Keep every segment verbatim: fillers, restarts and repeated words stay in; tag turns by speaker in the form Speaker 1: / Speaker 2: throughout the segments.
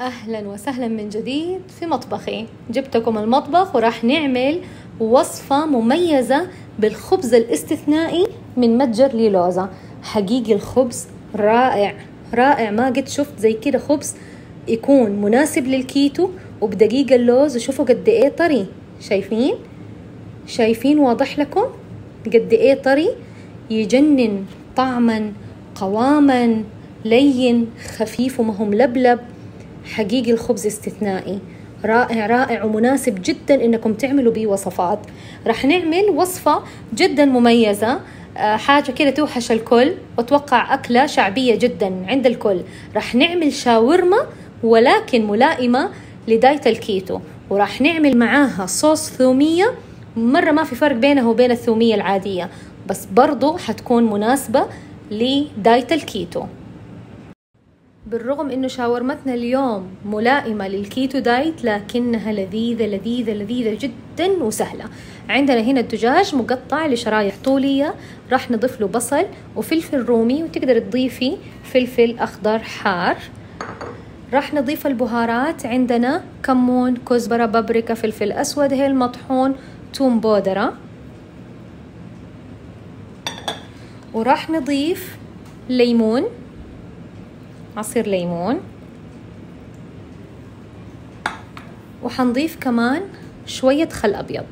Speaker 1: أهلا وسهلا من جديد في مطبخي. جبتكم المطبخ وراح نعمل وصفة مميزة بالخبز الاستثنائي من متجر ليلوزا. حقيقي الخبز رائع رائع، ما قد شفت زي كده خبز يكون مناسب للكيتو وبدقيق اللوز. وشوفوا قد ايه طري، شايفين شايفين واضح لكم قد ايه طري، يجنن طعما قواما، لين خفيف وما هو ملبلب. حقيقي الخبز استثنائي رائع رائع ومناسب جدا انكم تعملوا بيه وصفات. راح نعمل وصفة جدا مميزة، حاجة كده توحش الكل واتوقع أكلة شعبية جدا عند الكل. راح نعمل شاورما ولكن ملائمة لدايت الكيتو، وراح نعمل معاها صوص ثومية. مرة ما في فرق بينها وبين الثومية العادية، بس برضو حتكون مناسبة لدايت الكيتو. بالرغم انه شاورمتنا اليوم ملائمة للكيتو دايت، لكنها لذيذة لذيذة لذيذة جدا وسهلة. عندنا هنا الدجاج مقطع لشرايح طولية، راح نضيف له بصل وفلفل رومي، وتقدر تضيفي فلفل اخضر حار. راح نضيف البهارات، عندنا كمون، كزبرة، بابريكا، فلفل اسود، هيل مطحون، توم بودرة. وراح نضيف ليمون، عصير ليمون، وحنضيف كمان شوية خل أبيض.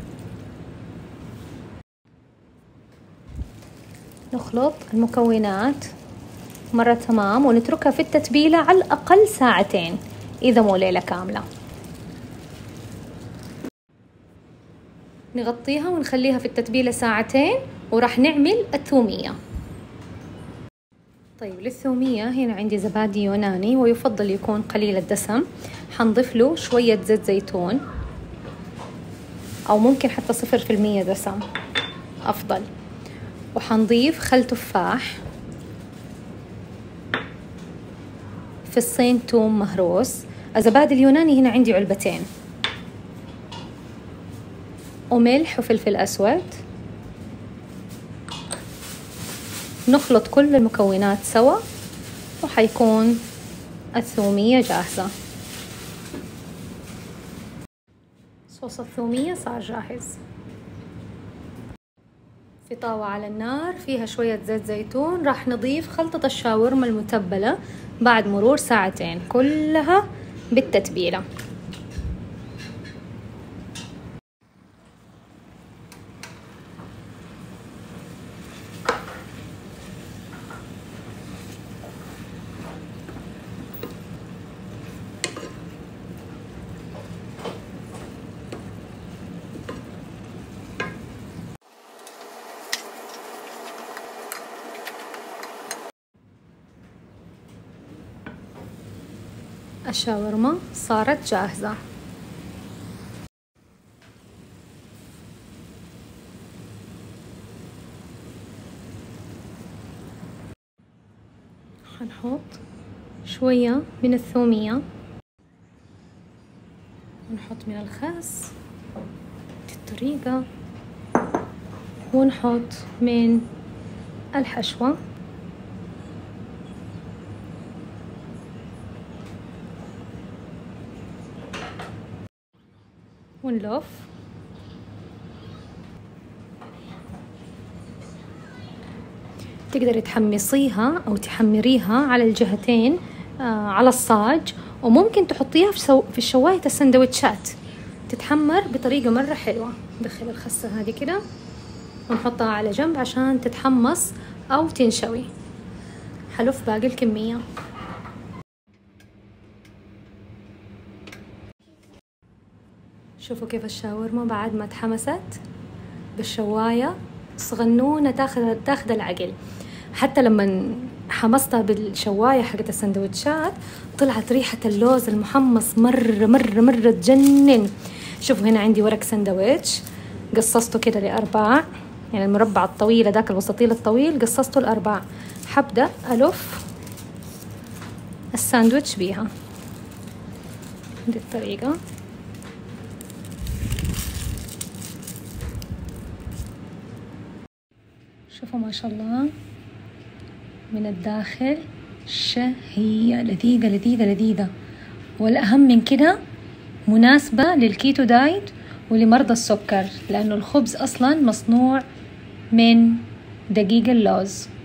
Speaker 1: نخلط المكونات مرة تمام ونتركها في التتبيلة على الأقل ساعتين إذا مو ليلة كاملة. نغطيها ونخليها في التتبيلة ساعتين، وراح نعمل الثومية. طيب للثومية هنا عندي زبادي يوناني، ويفضل يكون قليل الدسم. حنضيف له شوية زيت زيتون، أو ممكن حتى صفر في المية دسم أفضل. وحنضيف خل تفاح، فصين توم مهروس. الزبادي اليوناني هنا عندي علبتين، وملح وفلفل أسود. نخلط كل المكونات سوا وحيكون الثومية جاهزة. صوص الثومية صار جاهز. في طاوة على النار فيها شوية زيت زيتون، راح نضيف خلطة الشاورما المتبلة بعد مرور ساعتين كلها بالتتبيلة. الشاورما صارت جاهزة. حنحط شوية من الثومية، ونحط من الخس بالطريقة، ونحط من الحشوة، ونلف. تقدري تحمصيها أو تحمريها على الجهتين آه على الصاج، وممكن تحطيها في, سو... في الشواية السندوتشات تتحمر بطريقة مرة حلوة. ندخل الخسة هذه كده ونحطها على جنب عشان تتحمص أو تنشوي. حلف باقي الكمية. شوفوا كيف الشاورما بعد ما اتحمست بالشواية صغنونة تاخذ تاخذ العقل. حتى لما حمصتها بالشواية حقت السندوتشات طلعت ريحة اللوز المحمص مرة مرة مرة تجنن. شوفوا هنا عندي ورق سندويتش قصصته كده لأرباع، يعني المربع الطويل ذاك الوسطيل الطويل قصصته لأرباع. حبدأ ألف الساندويتش بيها دي الطريقة. شوفوا ما شاء الله من الداخل شهية لذيذة لذيذة لذيذة. والأهم من كده مناسبة للكيتو دايت ولمرضى السكر، لأنه الخبز أصلا مصنوع من دقيق اللوز.